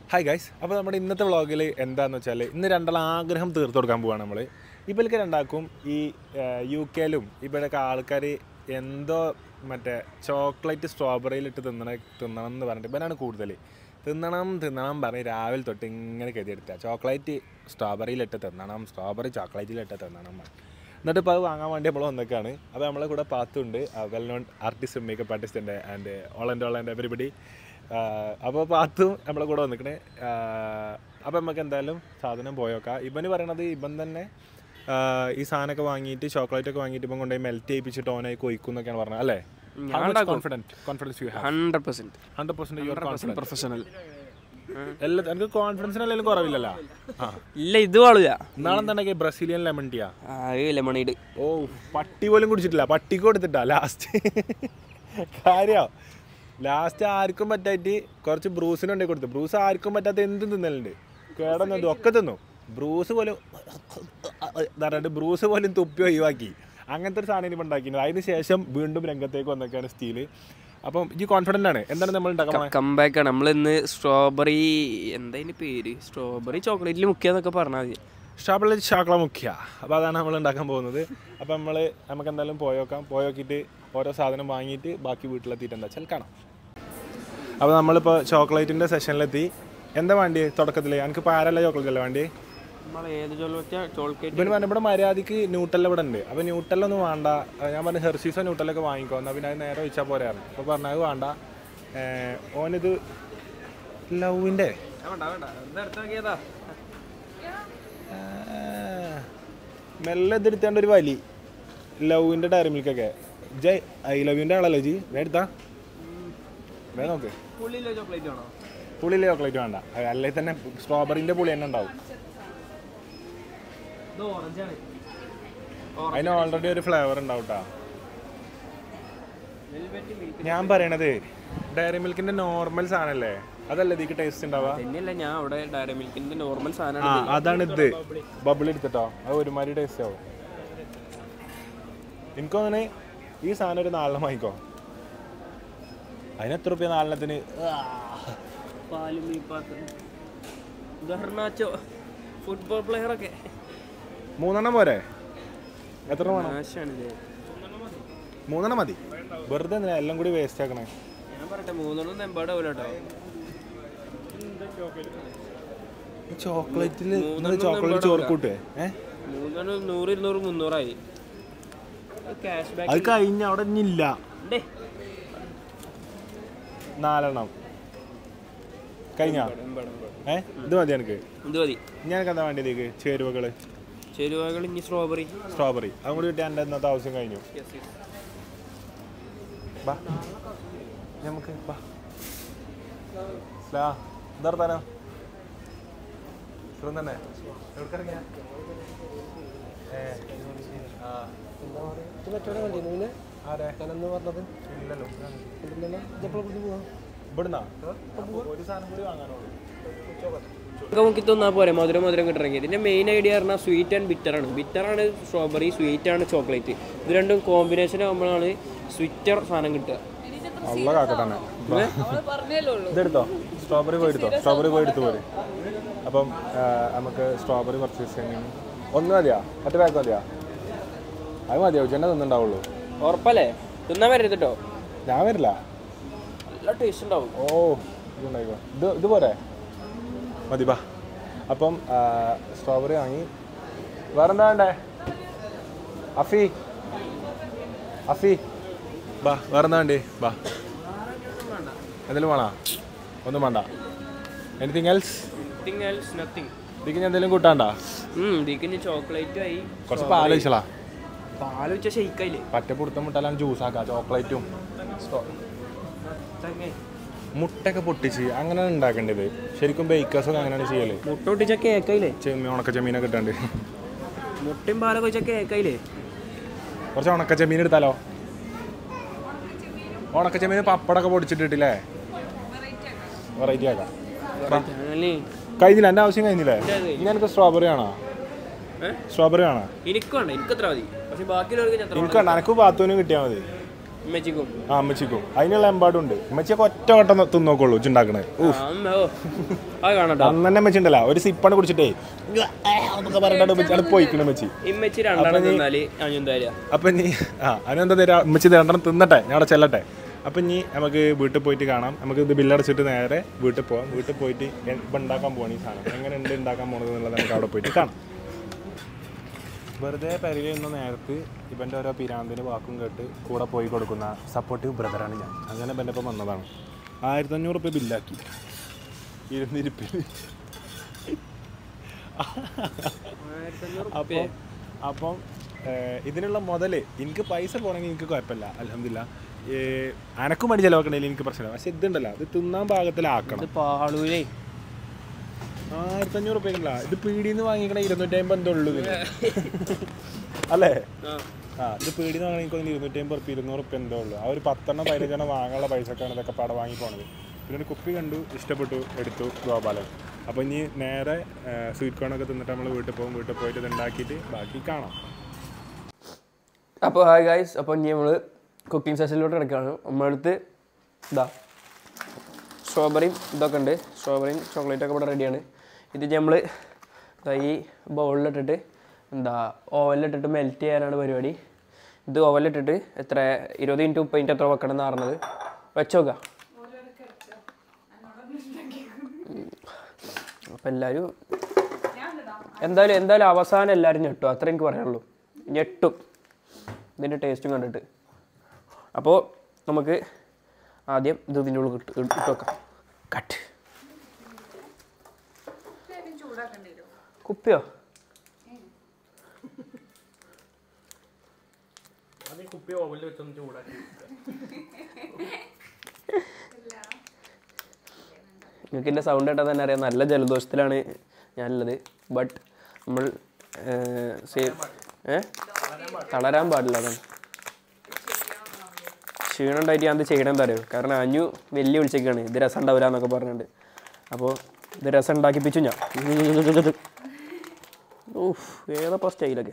Hi guys, അപ്പോൾ നമ്മുടെ ഇന്നത്തെ വ്ളോഗിൽ എന്താണെന്ന് വെച്ചാൽ ഇന്ന് രണ്ടാളും ആഗ്രഹം തീർത്തു കൊടുക്കാൻ പോവാണ് നമ്മൾ. ഇവർക്ക് രണ്ടാക്കും ഈ UK-ലും ഇവിടെയൊക്കെ ആൾക്കാർ എന്തോ മറ്റേ ചോക്ലേറ്റ് സ്ട്രോബെറിയിലിട്ട് തിന്നണം എന്ന് പറഞ്ഞിട്ട് ഇവനാണ് കൂടുതൽ തിന്നണം പറഞ്ഞ് രാവിലെ തൊട്ട് ഇങ്ങനെ കരുതിയെടുക്കുക. ചോക്ലേറ്റ് സ്ട്രോബെറിയിലിട്ട് തിന്നണം, സ്ട്രോബെറി ചോക്ലേറ്റിലിട്ട് തിന്നണം. എന്നിട്ട് ഇപ്പോൾ അത് വാങ്ങാൻ വേണ്ടി നമ്മൾ വന്നേക്കാണ്. അപ്പോൾ നമ്മളെ കൂടെ പാത്തുണ്ട്, well known artist, makeup artist and all and everybody. അപ്പോൾ പാത്തും നമ്മളെ കൂടെ വന്നിക്കണേ. അപ്പോൾ നമുക്ക് എന്തായാലും സാധനം പോയോക്കാം. ഇവന് പറയണത് ഇവൻ തന്നെ ഈ സാധനമൊക്കെ വാങ്ങിയിട്ട് ചോക്ലേറ്റൊക്കെ വാങ്ങിയിട്ട് ഇപ്പം കൊണ്ടുപോയി മെൽറ്റ് ചെയ്യിപ്പിച്ചിട്ട് ഓനായി കൊയ്ക്കും എന്നൊക്കെയാണ് പറഞ്ഞത് അല്ലേ? എനിക്ക് കോൺഫിഡൻസിനല്ലെങ്കിലും കുറവില്ലല്ലോ. ഇല്ല, ഇത് വാളുക. നാളെ തന്നെ ബ്രസീലിയൻ ലെമൺ ടീയാ, ലെമണീഡ്. ഓ, പട്ടി പോലും കുടിച്ചിട്ടില്ല, പട്ടിക്ക് കൊടുത്തിട്ടാ ലാസ്റ്റ് കാര്യോ. ലാസ്റ്റ് ആർക്കും പറ്റായിട്ട് കുറച്ച് ബ്രൂസിന് കൊണ്ടേ കൊടുത്തു. ബ്രൂസ് ആർക്കും പറ്റാത്ത എന്തും തിന്നലുണ്ട്, കേടൊന്നും ഒക്കെ തിന്നു. ബ്രൂസ് പോലും തുപ്പി ഒഴിവാക്കി. അങ്ങനത്തെ ഒരു സാധനം ഇപ്പം ഉണ്ടാക്കിയത്. അതിന് ശേഷം വീണ്ടും രംഗത്തേക്ക് വന്നൊക്കെയാണ് സ്റ്റീല്. അപ്പം ഈ കോൺഫിഡൻ്റ് ആണ്. എന്താണ് നമ്മൾ ഉണ്ടാക്കാൻ കംബാക്കാണ്. നമ്മളിന്ന് സ്ട്രോബെറി, എന്താ പേര്, സ്ട്രോബെറി ചോക്ലേറ്റിൽ മുക്കിയെന്നൊക്കെ പറഞ്ഞാൽ മതി. സ്ട്രോബെറി ചോക്ലേറ്റ് മുഖ്യ. അപ്പോൾ അതാണ് നമ്മൾ ഉണ്ടാക്കാൻ പോകുന്നത്. അപ്പോൾ നമുക്ക് എന്തായാലും പോയോക്കിയിട്ട് ഓരോ സാധനം വാങ്ങിയിട്ട് ബാക്കി വീട്ടിലെത്തിയിട്ട് എന്താ വെച്ചാൽ കാണാം. അപ്പോൾ നമ്മളിപ്പോൾ ചോക്ലേറ്റിൻ്റെ സെഷനിലെത്തി. എന്താ വേണ്ടി തുടക്കത്തിൽ? എനിക്ക് പാരല്ല ചോക്ലേറ്റ് അല്ലേ വേണ്ടി? ഇവന് പറഞ്ഞ ഇവിടെ മര്യാദക്ക് ന്യൂട്ടല്ല ഇവിടെ ഉണ്ട്. അപ്പോൾ ന്യൂട്ടല്ല ഒന്നും വേണ്ട. ഞാൻ പറഞ്ഞു ഹെർഷീസോ ന്യൂട്ടല്ലൊക്കെ വാങ്ങിക്കോ, എന്നാൽ പിന്നെ അത് നേരെ വെച്ചാൽ പോരായിരുന്നു. അപ്പോൾ പറഞ്ഞാൽ അത് വേണ്ട. ഓനിത് ലവിൻ്റെ മെല്ലെ ഇതെടുത്താണ്ട് ഒരു വലി ലവിൻ്റെ ഡയറി മിൽക്കൊക്കെ. ജയ് ഐ ലവ് യുൻ്റെ ആളല്ലേ ജി? എടുത്താ നോക്ക്. പുളിയിലെ ചോക്ലേറ്റ് വേണ്ട, അല്ലെങ്കിൽ തന്നെ സ്ട്രോബെറിൻ്റെ പുളി തന്നെ ഉണ്ടാവും. അതിന് ഓൾറെഡി ഒരു ഫ്ലേവർ ഉണ്ടാവും കേട്ടോ. ഞാൻ പറയണത് ഡയറി മിൽക്കിന്റെ നോർമൽ സാധനല്ലേ, അതല്ലേ ഇതിക്ക് ടേസ്റ്റ് ഉണ്ടാവുക? അതാണ് ഇത് ബബിൾ എടുത്തിട്ടോ, അത് ഒരുമാതിരി ടേസ്റ്റ് ആവും. എനിക്കങ്ങനെ ഈ സാധനം ഒരു 4 വാങ്ങിക്കോ. അതിന് എത്ര രൂപ 4-ത്തിന്? ഫുട്ബോൾ പ്ലെയർ ഒക്കെ 3 പോരെ? എത്ര വേണം? 3 മതി. വെറുതെ എന്തിനാ എല്ലാം കൂടി വേസ്റ്റ് ആക്കണേ? ഞാൻ പറയട്ടെ, 3 എമ്പാടാവൂല കേട്ടോ. ചോക്ലേറ്റില് ചോക്ലേറ്റ് ചോർക്കൂട്ടേ 3 100 200 300 അത് കഴിഞ്ഞ അവിടെ ഇല്ല. 4 കഴിഞ്ഞ ഇത് മതി എനിക്ക്. ഞാനൊക്കെ എന്താ വേണ്ടിയതേക്ക്? ചേരുവകൾ ഇനി സ്ട്രോബെറി അതും കൂടി കിട്ടിയാൽ എൻ്റെ ഇന്നത്തെ ആവശ്യം കഴിഞ്ഞു. നമുക്ക് ഇതർത്താനോ തന്നെ നമുക്ക് തിന്നാ പോരെ, മധുരം കിട്ടണമെങ്കിൽ. ഇതിന്റെ മെയിൻ ഐഡിയ പറഞ്ഞാൽ സ്വീറ്റ് ആൻഡ് ബിറ്ററാണ് സ്ട്രോബെറി, സ്വീറ്റ് ആണ് ചോക്ലേറ്റ്. ഇത് രണ്ടും കോമ്പിനേഷൻ ആകുമ്പോഴാണ് സ്വീറ്റർ സാധനം കിട്ടുക. ഇതെടുത്തോ, സ്ട്രോബെറി പോയി എടുത്തു പോരെ. അപ്പം നമുക്ക് സ്ട്രോബെറി പർച്ചേസ് ചെയ്യാൻ 1 മതിയാ? മറ്റേ പാക്ക് മതിയാ? അത് മതിയാവും, ചെന്നെ തിന്നുണ്ടാവുള്ളൂ. ഉറപ്പല്ലേ? തിന്നാൻ വരരുത് കേട്ടോ. ഞാൻ വരില്ല, നല്ല ടേസ്റ്റ് ഉണ്ടാവും. ഓ ഇതുണ്ടായിക്കോ. ഇത് പോരെ? മതി ബാ. അപ്പം സ്ട്രോബെറി വാങ്ങി. വേറെന്താ വേണ്ടേ? അഫി ബാ, വേറെന്താ വേണ്ടേ? ബാ, എന്തെങ്കിലും വേണോ? ഒന്നും വേണ്ട. Anything else? ഇതിക്ക് ഞാൻ എന്തെങ്കിലും കൂട്ടാണ്ടാ? ചോക്ലേറ്റും ആയി, കുറച്ച് പാൽ ഒഴിച്ചലാ. പാൽ വെച്ച ഷെയ്ക്കായില്ലേ? പറ്റ പുറത്തും മുട്ടാലാണ് ജ്യൂസ് ആക്കാം. ചോക്ലേറ്റും മുട്ടൊക്കെ പൊട്ടിച്ച് അങ്ങനെ ഉണ്ടാക്കേണ്ടത്. ശരിക്കും ബേക്കേഴ്സൊക്കെ അങ്ങനെയാണ് ചെയ്യല്. മുട്ട പൊട്ടിച്ച കേക്കായില്ലേ? ഉണക്ക ചെമ്മീനൊക്കെ ഇട്ടാണ്ട് മുട്ടയും പാലൊക്കെ വെച്ച കേക്കായില്ലേ? കുറച്ച് ഉണക്ക ചെമ്മീൻ എടുത്താലോ? ഉണക്ക ചെമ്മീൻ പപ്പടമൊക്കെ പൊടിച്ചിട്ടിട്ടില്ലേ? വെറൈറ്റി ആക്കാം. കഴിഞ്ഞില്ല, എൻ്റെ ആവശ്യം കഴിഞ്ഞില്ലേ? എനിക്ക് സ്ട്രോബെറി ആണോ? എനിക്ക് വേണ്ട, എനിക്ക് പാത്തുവിന് കിട്ടിയാൽ മതി. ഉമ്മച്ചിക്കും ആ അമ്മച്ചിക്കും അതിനുള്ള എമ്പാടുണ്ട് ഉമ്മച്ചിയൊക്കെ ഒറ്റ വട്ടം തിന്നോക്കുള്ളൂ ഉണ്ടാക്കണേ അത് കാണട്ടോ അന്ന് തന്നെ അമ്മച്ചി ഉണ്ടല്ലോ ഒരു സിപ്പാണ് കുടിച്ചിട്ടേ പറഞ്ഞിട്ട് പോയിക്കണ അമ്മച്ചി ഇമ്മച്ചി രണ്ടെണ്ണം തിന്നാല് അഞ്ഞുണ്ടായില്ല അപ്പം നീ അതിനെന്താ തരാ അമ്മച്ചി രണ്ടെണ്ണം തിന്നട്ടെ ഞാൻ അവിടെ ചെല്ലട്ടെ അപ്പം ഇനി നമുക്ക് വീട്ടിൽ പോയിട്ട് കാണാം നമുക്ക് ഇത് ബില്ലടച്ചിട്ട് നേരെ വീട്ടിൽ പോവാം വീട്ടിൽ പോയിട്ട് ഇപ്പം ഉണ്ടാക്കാൻ പോവാണ് ഈ സാധനം എങ്ങനെ ഉണ്ട് ഉണ്ടാക്കാൻ പോകണത് എന്നുള്ളത് നമുക്ക് അവിടെ പോയിട്ട് കാണാം വെറുതെ പരിചയുന്ന നേരത്ത് ഇവൻ്റെ ഓരോ പിരാന്തിന് വാക്കും കേട്ട് കൂടെ പോയി കൊടുക്കുന്ന സപ്പോർട്ടീവ് ബ്രദറാണ് ഞാൻ അങ്ങനെ ഇവൻ്റെ ഒപ്പം വന്നതാണ് 1500 രൂപ ബില്ലാക്കി ഇരുന്നിരിപ്പിൽ അപ്പം ഇതിനുള്ള മുതൽ എനിക്ക് പൈസ പോകണമെങ്കിൽ എനിക്ക് കുഴപ്പമില്ല അൽഹംദുലില്ലാ അനക്കും മടി ചിലവാക്കണേൽ എനിക്ക് പ്രശ്നമില്ല പക്ഷെ ഇതുണ്ടല്ലോ ഇത് തിന്നാൻ പാകത്തിലാക്കണം 1500 രൂപയ്ക്കല്ല ഇത് പീടിന്ന് വാങ്ങിക്കണ 250 എന്തോ ഉള്ളൂ അല്ലേ ഇത് പീടിന്ന് വാങ്ങിക്കണമെങ്കിൽ 250 200 റുപ്യ എന്തോ ഉള്ളൂ ആ ഒരു 10 15 വാങ്ങാനുള്ള പൈസക്കാണ് ഇതൊക്കെ പാടെ വാങ്ങി പോണത് പിന്നെ ഒരു കുപ്പി കണ്ടു ഇഷ്ടപ്പെട്ടു എടുത്തു ഗോപാലൻ അപ്പോൾ ഇനി നേരെ സ്വീറ്റ് കോണൊക്കെ തിന്നിട്ട് നമ്മൾ വീട്ടിൽ പോകും വീട്ടിൽ പോയിട്ട് ഇത് ഉണ്ടാക്കിയിട്ട് ബാക്കി കാണാം അപ്പോൾ ഹായ് ഗൈസ് അപ്പോൾ ഇനി നമ്മൾ കുക്കിംഗ് സെഷനിലോട്ട് കിടക്കുകയാണ് നമ്മളടുത്ത് ഇതാ സ്ട്രോബെറിയും ഇതൊക്കെ ഉണ്ട് സ്ട്രോബെറിയും ചോക്ലേറ്റൊക്കെ ഇവിടെ റെഡിയാണ് ഇത് നമ്മൾ ഈ ബൗളിലിട്ടിട്ട് ഓവനിലിട്ടിട്ട് മെൽറ്റ് ചെയ്യാനാണ് പരിപാടി ഇത് ഓവനിലിട്ടിട്ട് എത്ര 20 മിനിറ്റ് 30 മിനിറ്റ് എത്ര വെക്കണം എന്ന് പറഞ്ഞത് വെച്ചോക്കാം അപ്പം എല്ലാവരും എന്തായാലും അവസാനം എല്ലാവരും ഞെട്ടും അത്ര എനിക്ക് പറയാനുള്ളൂ ഞെട്ടും ഇതിൻ്റെ ടേസ്റ്റും കണ്ടിട്ട് അപ്പോൾ നമുക്ക് ആദ്യം ഇത് ഇതിൻ്റെ ഉള്ളിൽ ഇട്ട് വെക്കാം കട്ട് കുപ്പിയോ കുപ്പി ഓവനിൽ വെച്ചൊന്ന് ചൂടാക്കി നിങ്ങൾക്ക് എൻ്റെ സൗണ്ട് കേട്ടാൽ തന്നെ അറിയാം നല്ല ജലദോഷത്തിലാണ് ഞാനുള്ളത് ബട്ട് നമ്മൾ തളരാൻ പാടില്ല അതാണ് ക്ഷീണം ഉണ്ടായിട്ട് ഞാൻ അത് ചെയ്യണം എന്താ അറിയോ കാരണം അഞ്ഞു വലിയ വിളിച്ചേക്കാണ് ഇത് രസം ഉണ്ടാവില്ല എന്നൊക്കെ പറഞ്ഞിട്ടുണ്ട് അപ്പോൾ ഇത് രസം ഉണ്ടാക്കിപ്പിച്ചു ഞാൻ ഓഫ് ഏതപ്പോ സ്റ്റൈലൊക്കെ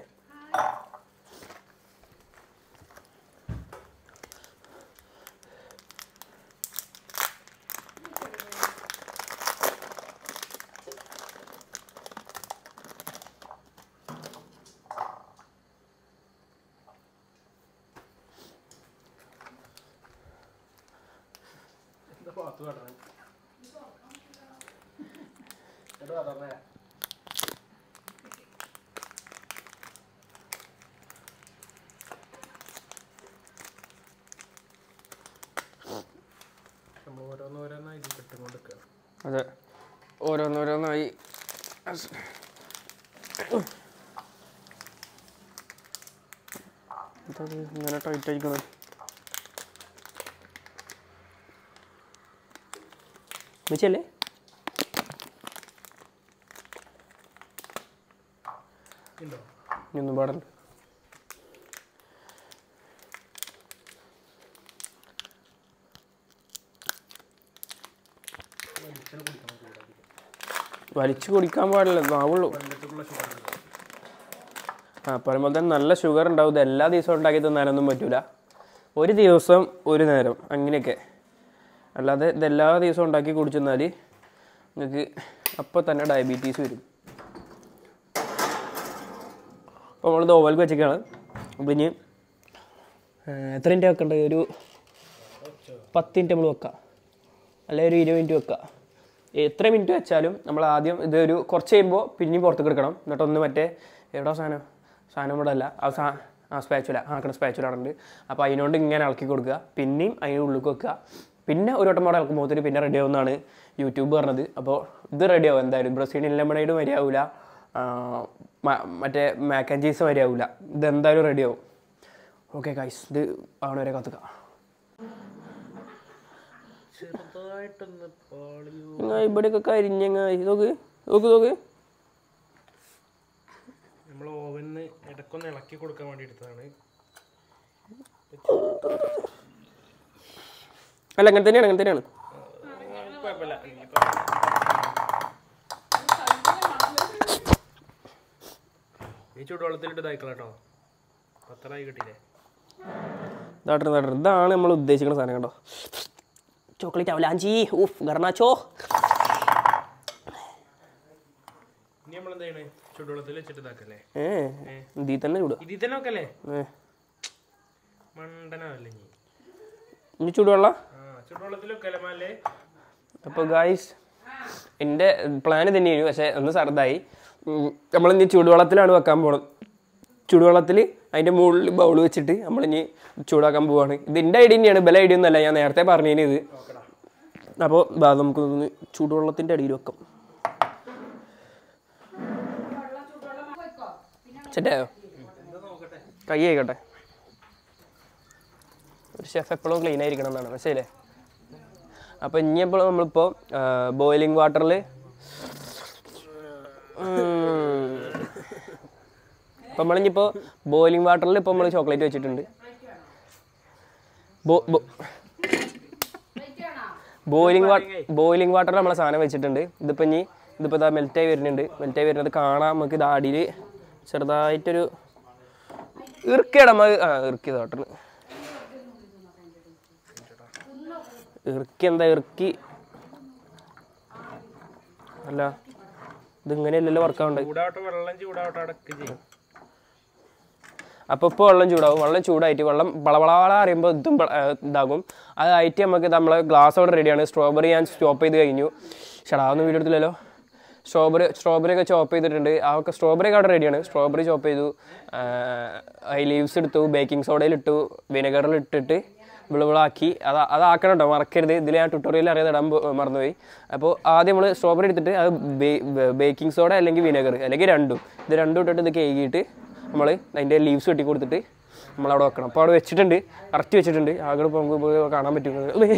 അതെ ഓരോന്നോരോന്നായി ഇങ്ങനെ ടൈറ്റ് ആയിക്കണം വെച്ചല്ലേ ഇനിയൊന്നും പാടണ്ട വലിച്ചു കുടിക്കാൻ പാടില്ല നാവുള്ളൂ പറയുമ്പോൾ തന്നെ നല്ല ഷുഗർ ഉണ്ടാവും ഇത് എല്ലാ ദിവസവും ഉണ്ടാക്കി തിന്നാനൊന്നും പറ്റൂല ഒരു ദിവസം ഒരു നേരം അങ്ങനെയൊക്കെ അല്ലാതെ ഇതെല്ലാ ദിവസവും ഉണ്ടാക്കി കുടിച്ചെന്നാൽ നിങ്ങൾക്ക് അപ്പോൾ തന്നെ ഡയബറ്റീസ് വരും അപ്പോൾ നമ്മളിത് ഓവൽക്ക് വെച്ചേക്കാണ് അപ്പോൾ ഇനി എത്ര മിനിറ്റ് വെക്കണ്ടേ ഒരു 10 മിനിറ്റ് നമ്മൾ വെക്കാം അല്ലെങ്കിൽ ഒരു 20 മിനിറ്റ് വെക്കാം എത്ര മിനിറ്റ് വെച്ചാലും നമ്മൾ ആദ്യം ഇതൊരു കുറച്ച് കഴിയുമ്പോൾ പിന്നെയും പുറത്തേക്ക് എടുക്കണം എന്നിട്ടൊന്ന് മറ്റേ എവിടെയോ സാധനം ഇവിടെ അല്ല സ്പാച്ചുല സ്പാച്ചുലാണുണ്ട് അപ്പോൾ അതിനോണ്ട് ഇങ്ങനെ ഇളക്കി കൊടുക്കുക പിന്നെയും അതിൻ്റെ ഉള്ളിലേക്ക് വെക്കുക പിന്നെ ഒരു വട്ടം അവിടെ ഇളക്കുമ്പോഴത്തേന് പിന്നെ റെഡി ആവുമെന്നാണ് യൂട്യൂബ് പറഞ്ഞത് അപ്പോൾ ഇത് റെഡി ആവും എന്തായാലും ബ്രസീലിയൻ ലെമണേഡ് മതിയാവില്ല മറ്റേ മാക്ക് ആൻഡ് ചീസ് മതിയാവില്ല ഇതെന്തായാലും റെഡി ആവും ഓക്കെ ഗൈസ് ഇത് ആവണ വരെ കാത്തുക ഇവിടെയൊക്കെ കരിഞ്ഞങ്ങ നോക്ക് നോക്ക് നോക്ക് നമ്മൾ ഓവനിന്ന് ഇടയ്ക്കൊന്ന് ഇളക്കി കൊടുക്കാൻ വേണ്ടി എടുത്തതാണ് അല്ല അങ്ങനെ തന്നെയാണ് കുഴപ്പമില്ല ഈ ചൂടുവെള്ളത്തിലിട്ട് ഇതായിക്കളാട്ടോ 10 കിട്ടിയില്ലേ ഇതാണ് നമ്മൾ ഉദ്ദേശിക്കുന്ന സാധനം കണ്ടോ. ചോക്ലേറ്റ് അവലാഞ്ചി ഊഫ് ഗർണാച്ചോ. ഇതിൽ തന്നെ ചൂട്. ഇനി ചൂടുവെള്ളം. അപ്പോൾ ഗായ്സ് എൻ്റെ പ്ലാൻ തന്നെയായിരുന്നു, പക്ഷേ ഒന്ന് സർദായി. നമ്മളിനി ചൂടുവെള്ളത്തിലാണ് വെക്കാൻ പോകുന്നത്. ചൂടുവെള്ളത്തിൽ അതിൻ്റെ മുകളിൽ ബൗൾ വെച്ചിട്ട് നമ്മളിനി ചൂടാക്കാൻ പോവാണ്. ഇത് എൻ്റെ ഐഡിയ തന്നെയാണ്, ബല ഐഡിയ ഒന്നുമല്ല, ഞാൻ നേരത്തെ പറഞ്ഞതിന് ഇത്. അപ്പോൾ നമുക്ക് ചൂടുവെള്ളത്തിൻ്റെ അടിയിൽ വെക്കാം. സെറ്റായോ? കൈ ആയിക്കോട്ടെ. ഒരു ഷെഫ് എപ്പോഴും ക്ലീൻ ആയിരിക്കണം എന്നാണ്, മനസ്സിലേ? അപ്പോൾ ഇനിയപ്പോൾ നമ്മളിപ്പോൾ ബോയിലിംഗ് വാട്ടറിൽ ഇപ്പം നമ്മളിപ്പോൾ ബോയിലിംഗ് വാട്ടറിൽ ഇപ്പോൾ നമ്മൾ ചോക്ലേറ്റ് വെച്ചിട്ടുണ്ട്. ബോയിലിംഗ് വാട്ടറിൽ നമ്മളെ സാധനം വെച്ചിട്ടുണ്ട്. ഇതിപ്പോൾ ഇതാ മെൽറ്റായി വരുന്നത് കാണാം നമുക്ക്. ഇത് അടിയിൽ ചെറുതായിട്ടൊരു ഇറുക്കി തോട്ടണ് ഇറുക്കി അല്ല, ഇതിങ്ങനെയല്ലല്ലോ വർക്കാവുണ്ട്. അപ്പോൾ ഇപ്പോൾ വെള്ളം ചൂടാവും. വെള്ളം ചൂടായിട്ട് വെള്ളം വളവള അറിയുമ്പോൾ ഇതും ഇതാകും. അതായിട്ട് നമുക്ക് നമ്മളെ ഗ്ലാസ് അവിടെ റെഡിയാണ്. സ്ട്രോബെറി ഞാൻ ചോപ്പ് ചെയ്ത് കഴിഞ്ഞു. ഷടാവൊന്നും വീഡിയോ എടുത്തില്ലല്ലോ. സ്ട്രോബെറി ഒക്കെ ചോപ്പ് ചെയ്തിട്ടുണ്ട്. അതൊക്കെ സ്ട്രോബെറി ഒക്കെ അവിടെ റെഡിയാണ്. സ്ട്രോബെറി ചോപ്പ് ചെയ്തു, ലീവ്സ് എടുത്തു, ബേക്കിംഗ് സോഡയിലിട്ടു, വിനെഗറിൽ ഇട്ടിട്ട് വിളവിളാക്കി. അതാക്കണം കേട്ടോ, മറക്കരുത്. ഇതിൽ ഞാൻ ട്യൂട്ടോറിയൽ അറിയാതെ ഇടാൻ മറന്നുപോയി. അപ്പോൾ ആദ്യം നമ്മൾ സ്ട്രോബെറി എടുത്തിട്ട് അത് ബേക്കിംഗ് സോഡ അല്ലെങ്കിൽ വിനെഗർ അല്ലെങ്കിൽ ഇത് രണ്ടും ഇട്ടിട്ട് ഇത് കേകിയിട്ട് നമ്മൾ അതിൻ്റെ ലീവ്സ് കെട്ടി കൊടുത്തിട്ട് നമ്മളവിടെ വെക്കണം. അപ്പോൾ അവിടെ വെച്ചിട്ടുണ്ട്, കറക്റ്റ് വെച്ചിട്ടുണ്ട്. ആകെ ഇപ്പോൾ നമുക്ക് കാണാൻ പറ്റും.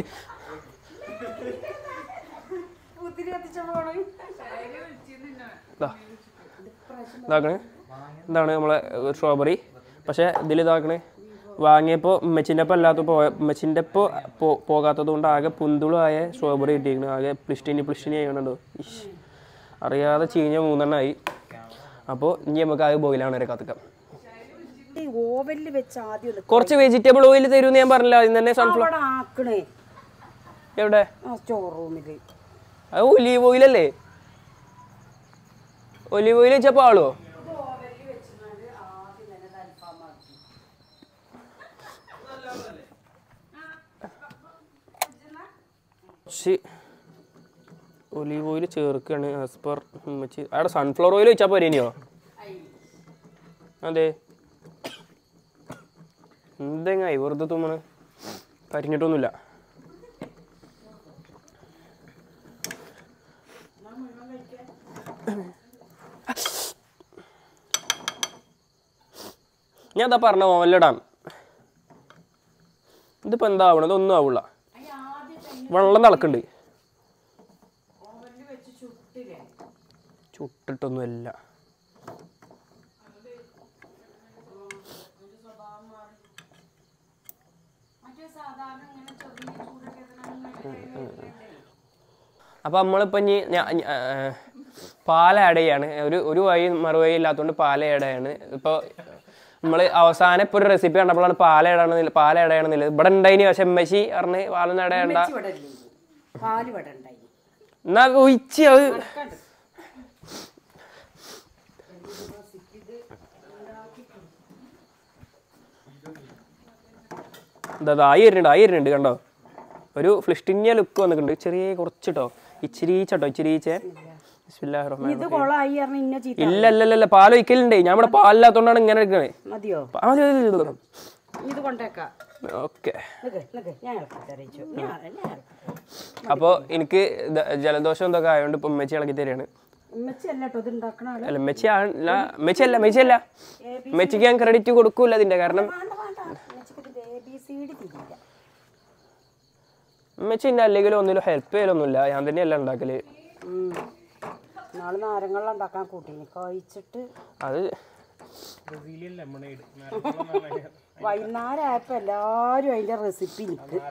ഇതാക്കണേ, ഇതാണ് നമ്മളെ സ്ട്രോബെറി. പക്ഷേ ഇതിലിതാക്കണേ വാങ്ങിയപ്പോൾ ഉമ്മച്ചിൻ്റെ ഒപ്പം ഉമ്മച്ചിൻ്റെ ഒപ്പം പോകാത്തത് കൊണ്ട് ആകെ പുന്തുളായ സ്ട്രോബെറി കിട്ടിയിരിക്കുന്നു. ആകെ പ്ലിസ്റ്റിനി ആയതുകൊണ്ടോ അറിയാതെ ചീഞ്ഞ 3 ആയി. അപ്പോൾ ഇനി നമുക്ക് ആകെ ബോയിലാണ് വരെ കാത്തിക്കാം. കുറച്ച് വെജിറ്റബിൾ ഓയിൽ തരുമെന്ന് ഞാൻ പറഞ്ഞില്ല. അതിന് തന്നെ സൺഫ്ലവർ എവിടെ? അത് ഒലീവ് ഓയിലല്ലേ? ഒലീവ് ഓയിൽ വെച്ചപ്പോൾ ആളോ? ഒലീവ് ഓയിൽ ചേർക്കാണ് ആസ് പെർ ഉമ്മച്ചി. അവിടെ സൺഫ്ലവർ ഓയിൽ വെച്ചാൽ പോരെ ഇനിയോ? അതെ, എന്തെങ്ങായി വെറുതെ തുമ്മണ്, കരിഞ്ഞിട്ടൊന്നുമില്ല. ഞാൻ എന്താ പറഞ്ഞ ഓവനിലിടാൻ. ഇതിപ്പോൾ എന്താ ആവണത്? ഒന്നും ആവില്ല. വെള്ളം തിളക്കുന്നുണ്ട്. ചുട്ടിട്ടൊന്നുമല്ല. അപ്പോൾ നമ്മളിപ്പോൾ ഇനി പാൽ ആഡ് ചെയ്യാണ്. ഒരു വഴി മറുവഴി ഇല്ലാത്തതുകൊണ്ട് പാൽ ആഡ് ചെയ്യാണ്. ഇപ്പോൾ നമ്മൾ അവസാനം ഇപ്പോൾ ഒരു റെസിപ്പി കണ്ടപ്പോഴാണ് പാൽ ആഡ് ചെയ്യണമെന്നില്ല. ഇവിടെ ഉണ്ടായിനി, പക്ഷെ എമ്മച്ചി പറഞ്ഞ് പാലൊന്നും ആഡ് ചെയ്യണ്ട. എന്നാ ഒഴിച്ച് അത് ആയി വരുന്നുണ്ട് കണ്ടോ. ഒരു ഫ്ലിസ്റ്റിനിയ ലുക്ക് വന്നിട്ടുണ്ട്. ചെറിയ കുറച്ചിട്ടോ, ഇച്ചിരീച്ചേ. ഇല്ല പാൽ ഒഴിക്കലുണ്ട്. ഞാൻ ഇവിടെ പാലില്ലാത്തോണ്ടാണ് ഇങ്ങനെ എടുക്കണേ. ഓക്കെ. അപ്പോൾ എനിക്ക് ജലദോഷം എന്തൊക്കെ ആയതുകൊണ്ട് ഇപ്പൊ ഉമ്മച്ചി ഇളക്കി തരാണ്. മെച്ചിക്ക് ഞാൻ ക്രെഡിറ്റ് കൊടുക്കൂല ഇതിന്റെ. കാരണം മെച്ചിന്റെ അല്ലെങ്കിലും ഒന്നിലും ഹെൽപ്പ് ചെയ്യലൊന്നുമില്ല. ഞാൻ തന്നെയല്ല ഉണ്ടാക്കല്. അത് വൈകുന്നേരമായപ്പോ എല്ലാരും അതിന്റെ റെസിപ്പി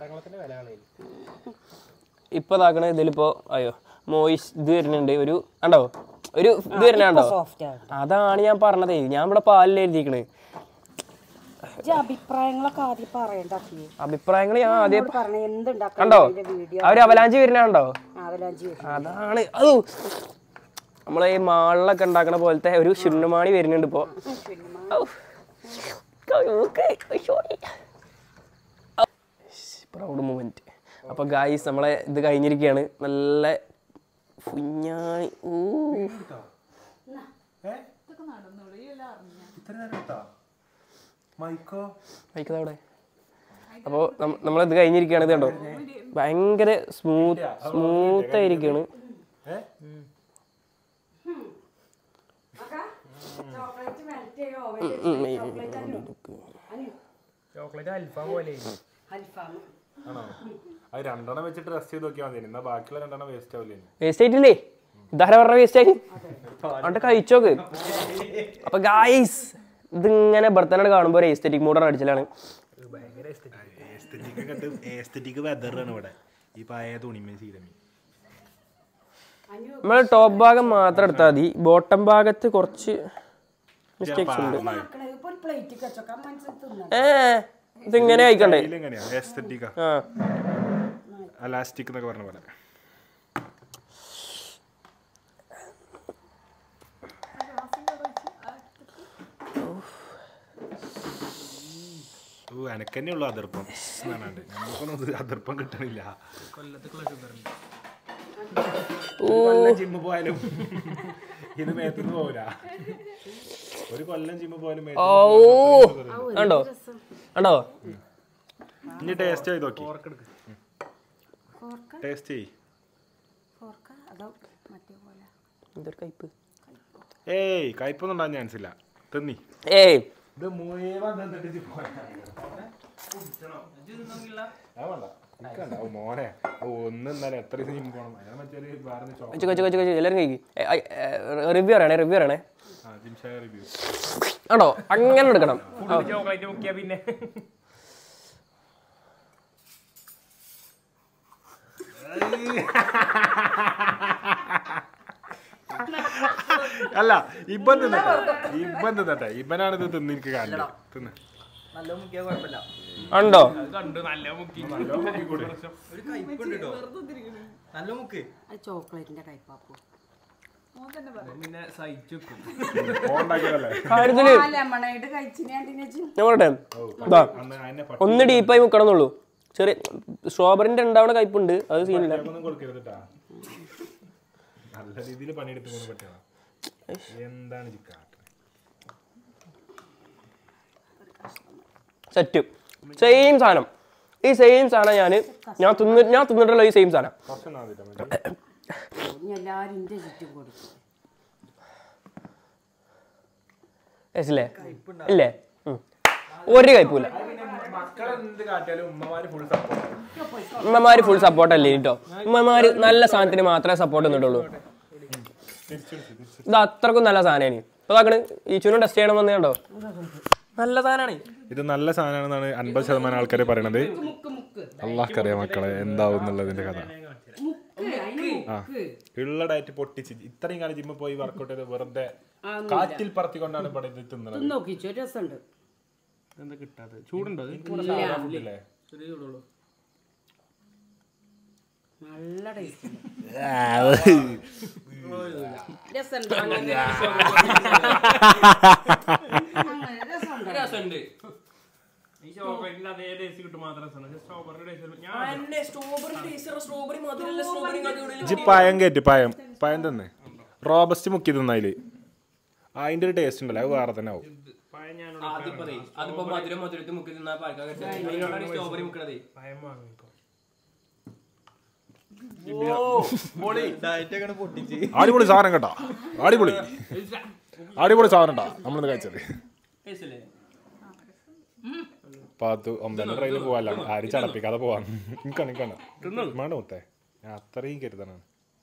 ഇപ്പൊ ഇതാക്കണ ഇതിലിപ്പോ അയ്യോ മോയിസ് ഇത് വരുന്നുണ്ട്. ഒരു ഉണ്ടോ, ഒരു ഇത് വരുന്നുണ്ടോ? അതാണ് ഞാൻ പറഞ്ഞതേ. ഞാൻ ഇവിടെ പാലിൽ എഴുതിക്കണേ. അഭിപ്രായങ്ങളൊക്കെ ആദ്യം പറയണ്ടാക്കി അഭിപ്രായങ്ങൾ ഞാൻ ആദ്യം പറഞ്ഞ കണ്ടോ എന്തുണ്ടാക്കാൻ വീഡിയോ അവര് അവലാഞ്ചി വരുന്നുണ്ടോ അവലാഞ്ചി അതാണ് അത് നമ്മളെ ഈ മാളിലൊക്കെ ഉണ്ടാക്കണ പോലത്തെ ഒരു ശുണ്ണമാണി വരുന്നുണ്ട് ഇപ്പോ പ്രൗഡ് മൂമെന്റ്. അപ്പൊ ഗായ്സ് നമ്മളെ ഇത് കഴിഞ്ഞിരിക്കുകയാണ്. നല്ല ഫുഞ്ഞാണി മൈക്കവിടെ. അപ്പോൾ നമ്മളിത് കഴിഞ്ഞിരിക്കുകയാണ്. ഇത് കണ്ടോ ഭയങ്കര സ്മൂത്തായിരിക്കുകയാണ്. ചോക്ലേറ്റ് അൽഫാം പോലെ ആണോ? അത് രണ്ടെണ്ണം വെച്ചിട്ട് റെസ്റ്റ് ചെയ്ത് നോക്കിയാൽ മതി. എന്നാ ബാക്കിയുള്ള രണ്ടെണ്ണം വേസ്റ്റ് ആവില്ലേ? വേസ്റ്റ് ആയിട്ടില്ലേ? ഇതാരാ പറഞ്ഞ വേസ്റ്റ് ആയി? അവിടെ കഴിച്ചോക്ക്. അപ്പൊ ഗായ്സ് ഇതിങ്ങനെ ബർത്തനാട് കാണുമ്പോൾ ഒരു എസ്തെറ്റിക് മൂഡാണ് അടിച്ചലാണ്. നമ്മൾ ടോപ്പ് ഭാഗം മാത്രം എടുത്താൽ മതി. ബോട്ടം ഭാഗത്ത് കുറച്ച് മിസ്റ്റേക്സ് ഉണ്ട്. ഇതിങ്ങനെ ആയിക്കണ്ടേ? അലാസ്റ്റിക് എന്നൊക്കെ പറഞ്ഞ പോലെ. എനക്കന്നെ ഉള്ളു അതിർപ്പം. നമുക്കൊന്നും അതിർപ്പം കിട്ടണില്ല. ജിമ്മ് പോയാലും ഇത് മേത്തുനിന്ന് പോവില്ല. ഒരു കൊല്ലം ജിമ്മ് പോയാലും കണ്ടോ കണ്ടോ? ഇനി ടേസ്റ്റ് ചെയ്ത് നോക്കി. ടേസ്റ്റ് ചെയ്. ഏയ് കയ്പൊന്നും ഉണ്ടാകാൻ ചാൻസ് ഇല്ല. തിന്നി. ഏയ് ഇത് മുഴുവൻ മോനെ ഒന്ന് എന്നാലും എത്ര ജിമ്മ് പോകണം? എല്ലാവരും കഴിക്കും. റിവ്യൂ അറിയണേ, റിവ്യൂ അറിയണേ. റിവ്യൂ ആണോ? അങ്ങനെ എടുക്കണം. ചോക്ലേറ്റ് മുക്കിയാ പിന്നെ അല്ല ഇബൻ തിന്നട്ടെ. ഇബനാണ് ഇത് തിന്ന് എനിക്ക് കണ്ടു. തിന്ന് ഉണ്ടോ? ചോക്ലേറ്റിന്റെ കയ്പാപ്പു ഒന്ന് ഡീപ്പായി മുക്കണമെന്നുള്ളൂ. ചെറിയ സ്ട്രോബെറിന്റെ ഉണ്ടാവണ കയ്പുണ്ട്. അത് സീനില്ല. നല്ല രീതിയിൽ പണിയെടുത്ത് പറ്റണം. എന്താണ് സെറ്റ് സെയിം സാധനം. ഈ സെയിം സാധനം ഞാൻ തിന്നിട്ടുള്ള ഈ സെയിം സാധനം. ഇല്ലേ? ഒരു കയ്പൂല. ഉമ്മമാര് ഫുൾ സപ്പോർട്ടല്ലേ കേട്ടോ. ഉമ്മമാര് നല്ല സാധനത്തിന് മാത്രമേ സപ്പോർട്ട് തന്നിട്ടുള്ളൂ. ഇത് അത്രക്കും നല്ല സാധനമാണ്. ഇപ്പൊ നോക്കണ് ഈച്ചൂനും ടെസ്റ്റ് ചെയ്യണമെന്ന് കണ്ടോ? നല്ല സാധനമാണ് ഇത്. നല്ല സാധനമാണെന്നാണ് 50% ആൾക്കാർ പറയണത്. അള്ളാഹ്ക്കറിയാം മക്കളെ എന്താവും എന്നുള്ളതിന്റെ കഥ. ഉള്ള ഡയറ്റ് പൊട്ടിച്ച് ഇത്രയും കാലം ജിമ്മിൽ പോയി വർക്കൗട്ട് ചെയ്ത് വെറുതെ കാറ്റിൽ പറത്തിക്കൊണ്ടാണ് ഇവിടെ ഇത് തിന്നുന്നത്. എന്താ കിട്ടാതെ? ചൂടുണ്ടോ? നല്ല ടേസ്റ്റ്. പയം കയറ്റി പയം തന്നെ റോബസ്റ്റ് മുക്കി തിന്നതില് അതിന്റെ ഒരു ടേസ്റ്റ് ഉണ്ടല്ലോ. അത് വേറെ തന്നെ ആവും. അടിപൊളി സാധനം കേട്ടോ. അടിപൊളി സാധനം കേട്ടോ നമ്മളിന്ന് കഴിച്ചത്. 9 ട്രെയിനിൽ പോവാല്ല. ആരും ചടപ്പിക്കാതെ പോവാൻ. നിൽക്കണം വേണ്ട മുത്തേ. ഞാൻ അത്രയും കരുതണാണ്.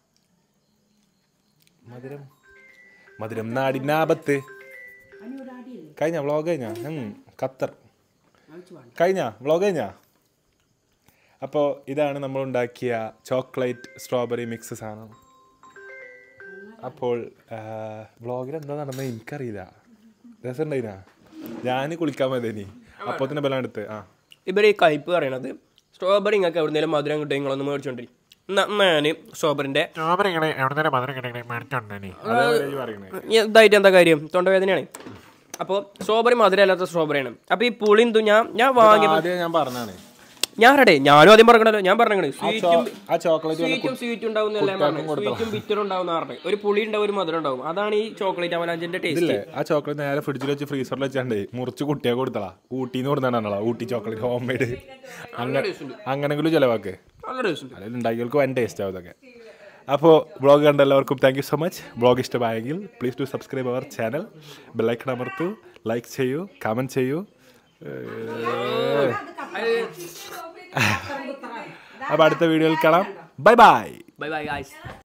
മധുരം നാടിനാപത്ത്. കഴിഞ്ഞ വ്ളോഗ് കഴിഞ്ഞ ഖത്തർ കഴിഞ്ഞ വ്ളോഗ് കഴിഞ്ഞ. അപ്പോൾ ഇതാണ് നമ്മൾ ഉണ്ടാക്കിയ ചോക്ലേറ്റ് സ്ട്രോബെറി മിക്സ് സാധനം. അപ്പോൾ വ്ളോഗിൽ എന്താ നടന്നത് എനിക്കറിയില്ല. രസമുണ്ടായിനാ? ഞാൻ കുളിക്കാൻ പോയതേനി. അപ്പോൾ തന്നെ ബലം എടുത്ത് ആ ഇവർ ഈ കയ്പ്പ് പറയണത് സ്ട്രോബെറി നിങ്ങൾക്ക് എവിടെയെങ്കിലും മധുരം കിട്ടും നിങ്ങളൊന്ന് മേടിച്ചോണ്ടിരി ഞാൻ സ്ട്രോബെറിൻ്റെ ഇതായിട്ട് എന്താ കാര്യം തൊണ്ടവേദനയാണ്. അപ്പോൾ സ്ട്രോബെറി മധുരം അല്ലാത്ത സ്ട്രോബെറിയാണ്. അപ്പോൾ ഈ പുളിയും ഞാൻ വാങ്ങിയ ഞാൻ പറഞ്ഞാണ് ഞാൻ റെഡേ ഞാനും ആദ്യം പറഞ്ഞല്ലോ ഞാൻ പറഞ്ഞു സ്വീറ്റും സ്വീറ്റ് ഉണ്ടാവുന്നല്ലേ സ്വീറ്റും ബിറ്ററും ഉണ്ടാവുന്ന പറഞ്ഞത് ഒരു പുളി ഉണ്ടാവും ഒരു മധുരം ഉണ്ടാവും. അതാണ് ഈ ചോക്ലേറ്റ് അവലാഞ്ചിന്റെ ടേസ്റ്റ്. ആ ചോക്ലേറ്റ് നേരെ ഫ്രിഡ്ജിൽ വെച്ച് ഫ്രീസറിൽ വെച്ചാണ്ട് മുറിച്ച് കുട്ടിയെ കൊടുത്തളാ ഊട്ടിന്ന് കൊടുത്താണല്ലോ ഊട്ടി ചോക്ലേറ്റ് ഹോം മെയ്ഡ് അങ്ങനെങ്കിലും ചിലവാക്ക് അല്ലെങ്കിൽ ഉണ്ടാക്കിയവർക്ക് വൻ ടേസ്റ്റ് ആവും ഇതൊക്കെ. അപ്പോൾ വ്ളോഗ് കണ്ട എല്ലാവർക്കും thank you so much. Vlog ഇഷ്ടമായെങ്കിൽ please to subscribe our channel, ബെല്ലൈക്കൺ അമർത്തു, ലൈക്ക് ചെയ്യൂ, കമൻറ്റ് ചെയ്യൂ. അപ്പോൾ അടുത്ത വീഡിയോയിൽ കാണാം. Bye bye. Bye bye guys.